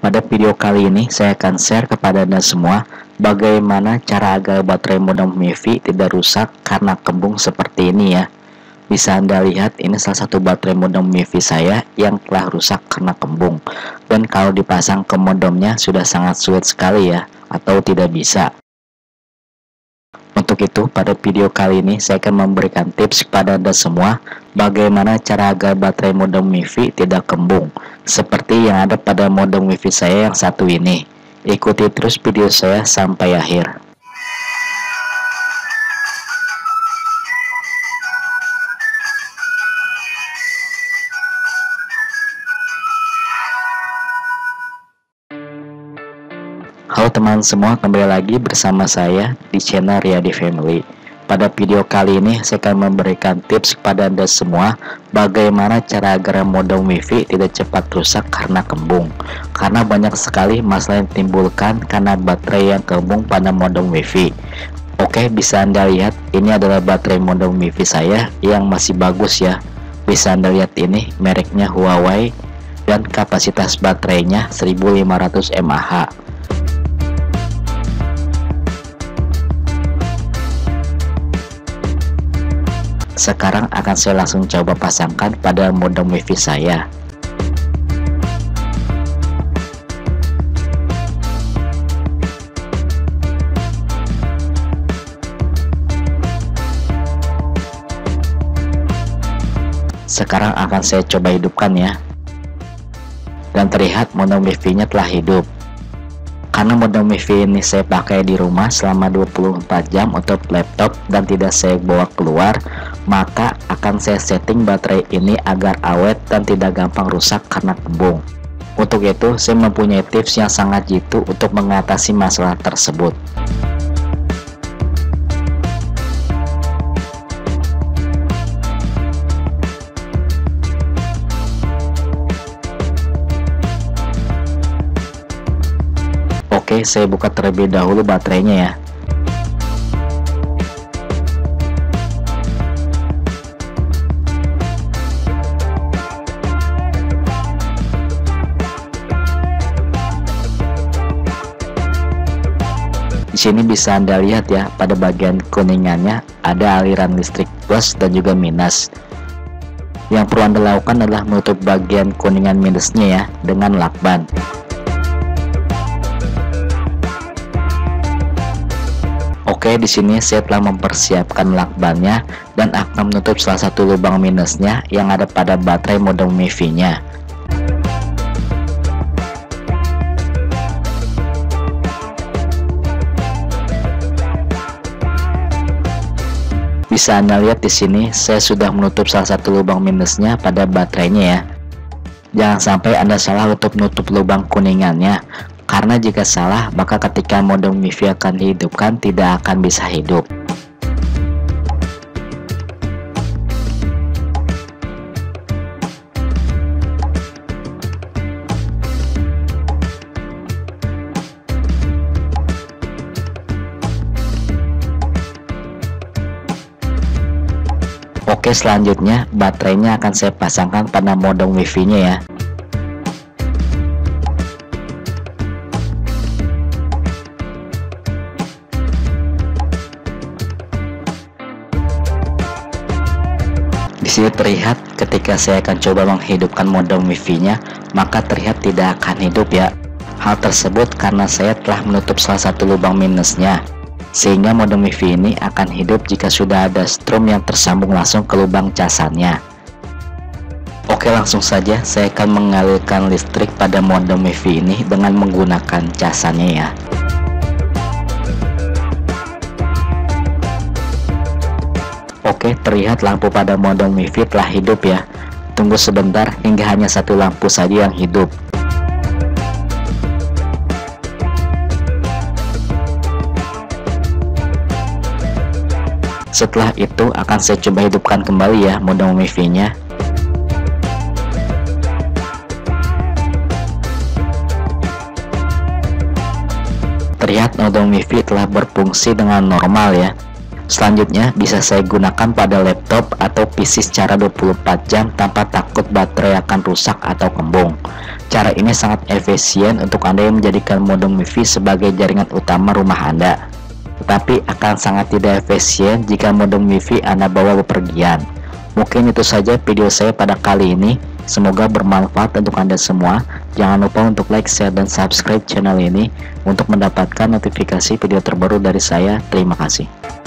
Pada video kali ini saya akan share kepada Anda semua bagaimana cara agar baterai modem MIFI tidak rusak karena kembung seperti ini ya. Bisa Anda lihat, ini salah satu baterai modem MIFI saya yang telah rusak karena kembung. Dan kalau dipasang ke modemnya sudah sangat sulit sekali ya, atau tidak bisa. Untuk itu, pada video kali ini saya akan memberikan tips kepada Anda semua bagaimana cara agar baterai modem MIFI tidak kembung, seperti yang ada pada modem MIFI saya yang satu ini. Ikuti terus video saya sampai akhir. Halo teman semua, kembali lagi bersama saya di channel Riyadi Family. Pada video kali ini saya akan memberikan tips kepada Anda semua bagaimana cara agar modem MIFI tidak cepat rusak karena kembung. Karena banyak sekali masalah yang ditimbulkan karena baterai yang kembung pada modem MIFI. Oke, bisa Anda lihat ini adalah baterai modem MIFI saya yang masih bagus ya. Bisa Anda lihat ini mereknya Huawei dan kapasitas baterainya 1500 mAh. Sekarang akan saya langsung coba pasangkan pada modem MIFI saya. Sekarang akan saya coba hidupkan ya. Dan terlihat modem MIFI-nya telah hidup. Karena modem MIFI ini saya pakai di rumah selama 24 jam untuk laptop dan tidak saya bawa keluar, maka akan saya setting baterai ini agar awet dan tidak gampang rusak karena kembung. Untuk itu, saya mempunyai tips yang sangat jitu untuk mengatasi masalah tersebut. Oke, saya buka terlebih dahulu baterainya ya. Di sini bisa Anda lihat ya, pada bagian kuningannya ada aliran listrik plus dan juga minus. Yang perlu Anda lakukan adalah menutup bagian kuningan minusnya ya dengan lakban. Oke, di sini saya telah mempersiapkan lakbannya dan akan menutup salah satu lubang minusnya yang ada pada baterai modem MIFI-nya. Bisa Anda lihat di sini, saya sudah menutup salah satu lubang minusnya pada baterainya ya. Jangan sampai Anda salah untuk menutup lubang kuningannya. Karena jika salah, maka ketika modem MIFI akan dihidupkan tidak akan bisa hidup. Oke, selanjutnya baterainya akan saya pasangkan pada modem MIFI-nya ya. Di sini terlihat ketika saya akan coba menghidupkan modem MIFI-nya, maka terlihat tidak akan hidup ya. Hal tersebut karena saya telah menutup salah satu lubang minusnya, sehingga modem MIFI ini akan hidup jika sudah ada strom yang tersambung langsung ke lubang casannya. Oke, langsung saja saya akan mengalirkan listrik pada modem MIFI ini dengan menggunakan casannya ya. Oke, terlihat lampu pada modem MIFI telah hidup ya. Tunggu sebentar hingga hanya satu lampu saja yang hidup. Setelah itu akan saya coba hidupkan kembali ya modem MIFI-nya. Terlihat modem MIFI telah berfungsi dengan normal ya. Selanjutnya bisa saya gunakan pada laptop atau PC secara 24 jam tanpa takut baterai akan rusak atau kembung. Cara ini sangat efisien untuk Anda yang menjadikan modem WiFi sebagai jaringan utama rumah Anda. Tetapi akan sangat tidak efisien jika modem WiFi Anda bawa bepergian. Mungkin itu saja video saya pada kali ini. Semoga bermanfaat untuk Anda semua. Jangan lupa untuk like, share, dan subscribe channel ini untuk mendapatkan notifikasi video terbaru dari saya. Terima kasih.